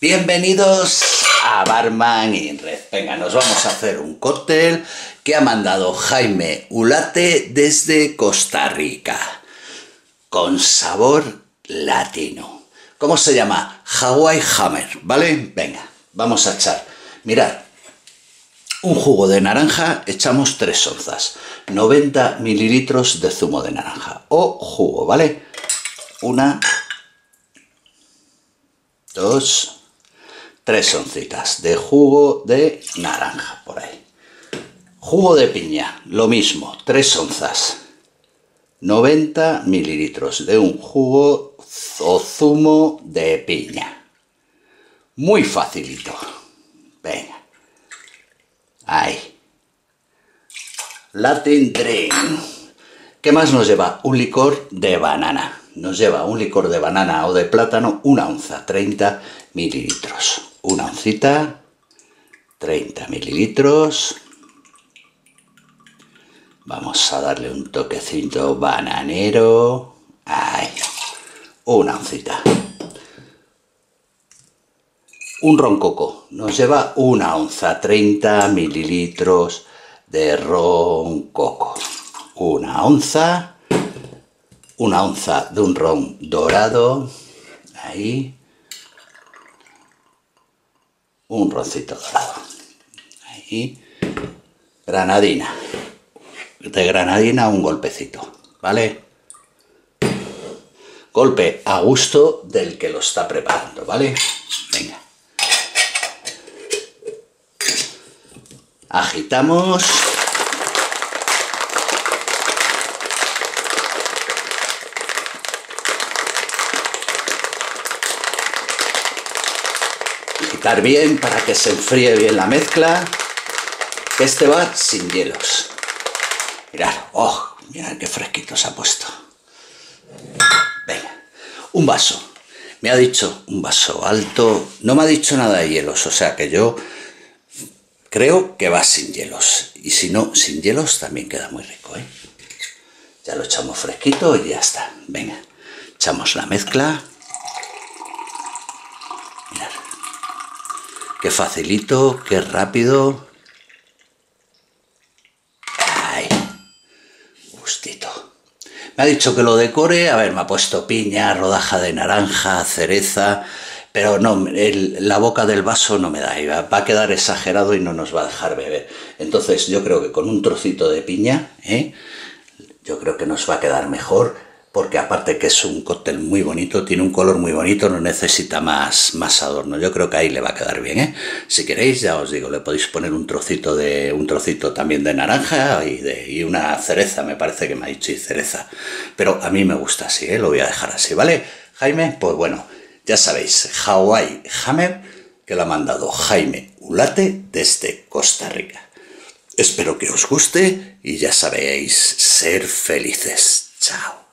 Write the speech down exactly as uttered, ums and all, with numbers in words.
Bienvenidos a Barman in Red. Venga, nos vamos a hacer un cóctel que ha mandado Jaime Ulate desde Costa Rica, con sabor latino. ¿Cómo se llama? Hawaii Hammer, ¿vale? Venga, vamos a echar, mirad, un jugo de naranja, echamos tres onzas, noventa mililitros de zumo de naranja o jugo, ¿vale? Una, dos, tres oncitas de jugo de naranja, por ahí. Jugo de piña, lo mismo, tres onzas, noventa mililitros de un jugo o zumo de piña. Muy facilito. Venga. Ahí. Latin Drink. ¿Qué más nos lleva? Un licor de banana. Nos lleva un licor de banana o de plátano, una onza, treinta mililitros. Una oncita, treinta mililitros. Vamos a darle un toquecito bananero. Ahí. Una oncita. Un ron coco. Nos lleva una onza, treinta mililitros de ron coco. Una onza. Una onza de un ron dorado. Ahí. Un roncito dorado. Ahí. Granadina. De granadina un golpecito, ¿vale? Golpe a gusto del que lo está preparando, ¿vale? Venga. Agitamos. Agitar bien para que se enfríe bien la mezcla. Este va sin hielos. Mirad, oh, mirad qué fresquito se ha puesto. Venga, un vaso. Me ha dicho un vaso alto. No me ha dicho nada de hielos, o sea que yo creo que va sin hielos. Y si no, sin hielos también queda muy rico, ¿eh? Ya lo echamos fresquito y ya está. Venga, echamos la mezcla. Mirad. Qué facilito, qué rápido. Me ha dicho que lo decore, a ver, me ha puesto piña, rodaja de naranja, cereza, pero no, el, la boca del vaso no me da, y va, va a quedar exagerado y no nos va a dejar beber. Entonces yo creo que con un trocito de piña, ¿eh? yo creo que nos va a quedar mejor, porque aparte que es un cóctel muy bonito, tiene un color muy bonito, no necesita más, más adorno. Yo creo que ahí le va a quedar bien, ¿eh? Si queréis, ya os digo, le podéis poner un trocito de un trocito también de naranja y, de, y una cereza, me parece que me ha dicho, y cereza. Pero a mí me gusta así, ¿eh? Lo voy a dejar así, ¿vale? Jaime, pues bueno, ya sabéis, Hawaii Hammer, que lo ha mandado Jaime Ulate desde Costa Rica. Espero que os guste y ya sabéis, ser felices. Chao.